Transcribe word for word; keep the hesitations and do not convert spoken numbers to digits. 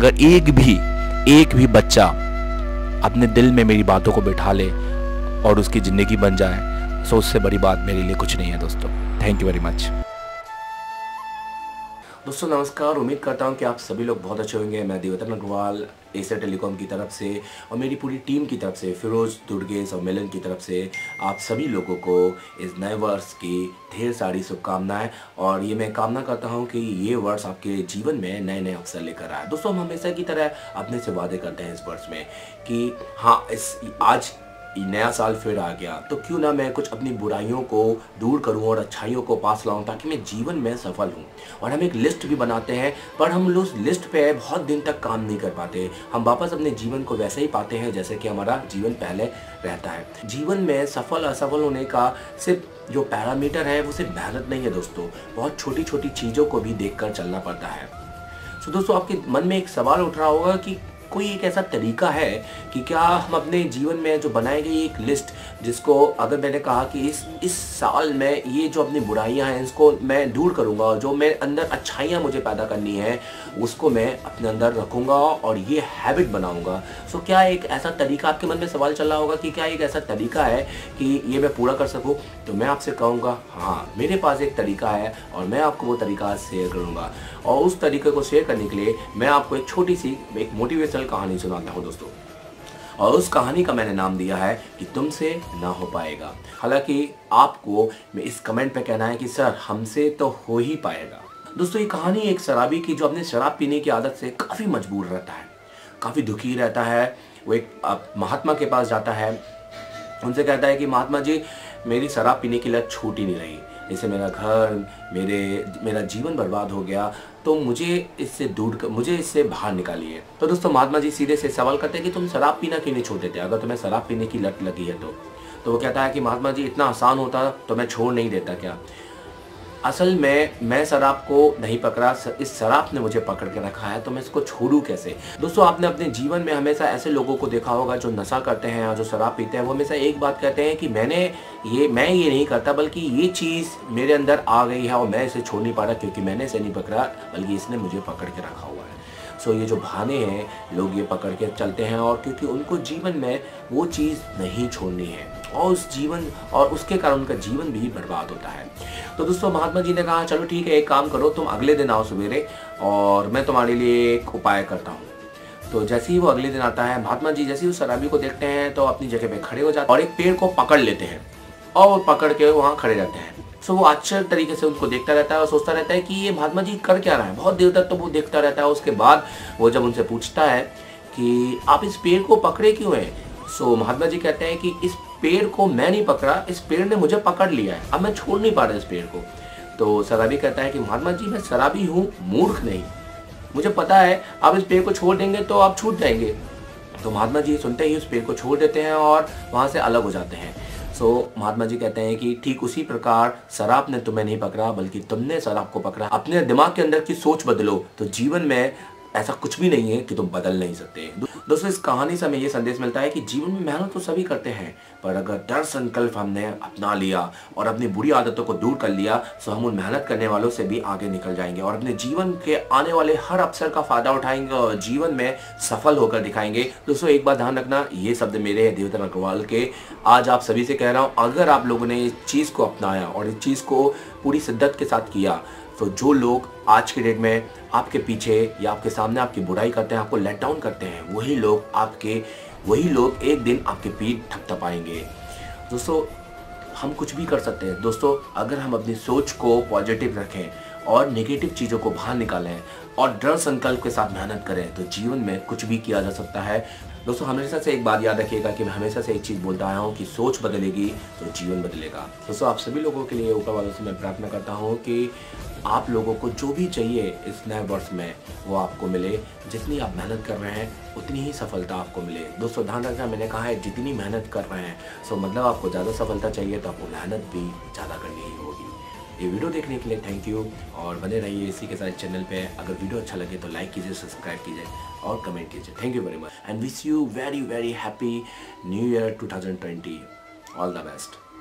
अगर एक भी एक भी बच्चा अपने दिल में मेरी बातों को बिठा ले और उसकी ज़िंदगी बन जाए, सो उससे बड़ी बात मेरे लिए कुछ नहीं है दोस्तों। Thank you very much. दोस्तों नमस्कार, उम्मीद करता हूं कि आप सभी लोग बहुत अच्छे होंगे। मैं देवतन अग्रवाल एशिया टेलीकॉम की तरफ से और मेरी पूरी टीम की तरफ से, फिरोज, दुर्गेश और मिलन की तरफ से आप सभी लोगों को इस नए वर्ष की ढेर सारी शुभकामनाएं। और ये मैं कामना करता हूं कि ये वर्ष आपके जीवन में नए नए अवसर लेकर आए। दोस्तों हम हमेशा की तरह अपने से वादे करते हैं इस वर्ष में कि हाँ, इस आज नया साल फिर आ गया तो क्यों ना मैं कुछ अपनी बुराइयों को दूर करूं और अच्छाइयों को पास लाऊं, ताकि मैं जीवन में सफल हूं। और हम एक लिस्ट भी बनाते हैं, पर हम उस लिस्ट पे बहुत दिन तक काम नहीं कर पाते। हम वापस अपने जीवन को वैसे ही पाते हैं जैसे कि हमारा जीवन पहले रहता है। जीवन में सफल असफल होने का सिर्फ जो पैरामीटर है वो सिर्फ मेहनत नहीं है दोस्तों, बहुत छोटी छोटी चीज़ों को भी देख कर चलना पड़ता है। तो दोस्तों आपके मन में एक सवाल उठ रहा होगा कि कोई एक ऐसा तरीका है कि क्या हम अपने जीवन में जो बनाई गई एक लिस्ट, जिसको अगर मैंने कहा कि इस इस साल में ये जो अपनी बुराइयां हैं इसको मैं दूर करूंगा और जो मेरे अंदर अच्छाइयां मुझे पैदा करनी है उसको मैं अपने अंदर रखूंगा और ये हैबिट बनाऊंगा। सो क्या एक ऐसा तरीका, आपके मन में सवाल चल रहा होगा कि क्या एक ऐसा तरीका है कि ये मैं पूरा कर सकूं, तो मैं आपसे कहूँगा हाँ, मेरे पास एक तरीका है और मैं आपको वो तरीका शेयर करूँगा। और उस तरीके को शेयर करने के लिए मैं आपको एक छोटी सी एक मोटिवेशनल कहानी सुनाता हूँ दोस्तों। और उस कहानी का मैंने नाम दिया है कि तुमसे ना हो पाएगा। हालांकि आपको मैं इस कमेंट पे कहना है कि सर हमसे तो हो ही पाएगा। दोस्तों ये कहानी एक शराबी की जो अपने शराब पीने की आदत से काफ़ी मजबूर रहता है, काफ़ी दुखी रहता है। वो एक महात्मा के पास जाता है, उनसे कहता है कि महात्मा जी मेरी शराब पीने की लत छूट ही नहीं रही, जैसे मेरा घर, मेरे मेरा जीवन बर्बाद हो गया, तो मुझे इससे दूर कर, मुझे इससे बाहर निकालिए। तो दोस्तों महात्मा जी सीधे से सवाल करते हैं कि तुम शराब पीना क्यों नहीं छोड़ देते, अगर तुम्हें शराब पीने की लत लगी है तो तो वो कहता है कि महात्मा जी इतना आसान होता तो मैं छोड़ नहीं देता क्या। असल में मैं शराब को नहीं पकड़ा, इस शराब ने मुझे पकड़ के रखा है, तो मैं इसको छोड़ूं कैसे। दोस्तों आपने अपने जीवन में हमेशा ऐसे लोगों को देखा होगा जो नशा करते हैं और जो शराब पीते हैं, वो हमेशा एक बात कहते हैं कि मैंने ये मैं ये नहीं करता, बल्कि ये चीज़ मेरे अंदर आ गई है और मैं इसे छोड़ नहीं पा रहा क्योंकि मैंने इसे नहीं पकड़ा, बल्कि इसने मुझे पकड़ के रखा हुआ है। सो ये जो बहाने हैं, लोग ये पकड़ के चलते हैं और क्योंकि उनको जीवन में वो चीज़ नहीं छोड़नी है और उस जीवन और उसके कारण उनका जीवन भी बर्बाद होता है। तो दोस्तों महात्मा जी ने कहा चलो ठीक है, एक काम करो, तुम अगले दिन आओ सवेरे और मैं तुम्हारे लिए एक उपाय करता हूँ। तो जैसे ही वो अगले दिन आता है, महात्मा जी जैसे ही उस शराबी को देखते हैं तो अपनी जगह पे खड़े हो जाते हैं और एक पेड़ को पकड़ लेते हैं और पकड़ के वहाँ खड़े रहते हैं। सो वो आश्चर्य तरीके से उनको देखता रहता है और सोचता रहता है कि ये महात्मा जी कर क्या रहा है। बहुत देर तक तो वो देखता रहता है। उसके बाद वो जब उनसे पूछता है कि आप इस पेड़ को पकड़े क्यों हैं, सो महात्मा जी कहते हैं कि इस पेड़ को मैं नहीं पकड़ा, इस पेड़ ने मुझे पकड़ लिया है, अब मैं छोड़ नहीं पा रहा इस पेड़ को। तो शराबी कहता है कि महात्मा जी मैं शराबी हूँ, मूर्ख नहीं, मुझे पता है आप इस पेड़ को छोड़ देंगे तो आप छूट जाएंगे। तो महात्मा जी सुनते ही उस पेड़ को छोड़ देते हैं और वहाँ से अलग हो जाते हैं। सो so, महात्मा जी कहते हैं कि ठीक उसी प्रकार शराब ने तुम्हें नहीं पकड़ा, बल्कि तुमने शराब को पकड़ा। अपने दिमाग के अंदर की सोच बदलो तो जीवन में ऐसा कुछ भी नहीं है कि तुम बदल नहीं सकते। दोस्तों इस कहानी से हमें ये संदेश मिलता है कि जीवन में मेहनत तो सभी करते हैं, पर अगर दृढ़ संकल्प हमने अपना लिया और अपनी बुरी आदतों को दूर कर लिया तो हम उन मेहनत करने वालों से भी आगे निकल जाएंगे और अपने जीवन के आने वाले हर अवसर का फायदा उठाएंगे और जीवन में सफल होकर दिखाएंगे। दोस्तों एक बात ध्यान रखना, ये शब्द मेरे हैं देवतन अग्रवाल के। आज आप सभी से कह रहा हूँ, अगर आप लोगों ने इस चीज़ को अपनाया और इस चीज़ को पूरी शिद्दत के साथ किया, तो जो लोग आज के डेट में आपके पीछे या आपके सामने आपकी बुराई करते हैं, आपको लेट डाउन करते हैं, वही लोग आपके वही लोग एक दिन आपके पीठ थपथपाएंगे। दोस्तों हम कुछ भी कर सकते हैं दोस्तों, अगर हम अपनी सोच को पॉजिटिव रखें और नेगेटिव चीज़ों को बाहर निकालें और दृढ़ संकल्प के साथ मेहनत करें, तो जीवन में कुछ भी किया जा सकता है। दोस्तों हमेशा से एक बात याद रखिएगा कि मैं हमेशा से एक चीज़ बोलता आया हूँ कि सोच बदलेगी तो जीवन बदलेगा। दोस्तों आप सभी लोगों के लिए ऊपर वालों से मैं प्रार्थना करता हूँ कि आप लोगों को जो भी चाहिए इस नए वर्ष में वो आपको मिले। जितनी आप मेहनत कर रहे हैं उतनी ही सफलता आपको मिले। दोस्तों ध्यान रखना, मैंने कहा है जितनी मेहनत कर रहे हैं, सो मतलब आपको ज़्यादा सफलता चाहिए तो आपको मेहनत भी ज़्यादा करनी ही होगी। ये वीडियो देखने के लिए थैंक यू और बने रहिए इसी के साथ चैनल पे। अगर वीडियो अच्छा लगे तो लाइक कीजिए, सब्सक्राइब कीजिए और कमेंट कीजिए। Thank you very much and wish you very very happy new year two thousand twenty. All the best.